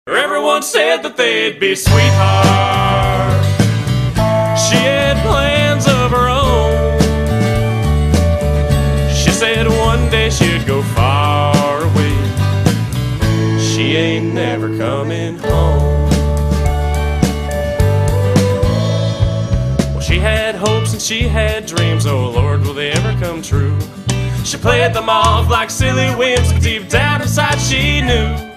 Everyone said that they'd be sweethearts. She had plans of her own. She said one day she'd go far away. She ain't never coming home. Well, she had hopes and she had dreams. Oh Lord, will they ever come true? She played them off like silly whims, but deep down inside she knew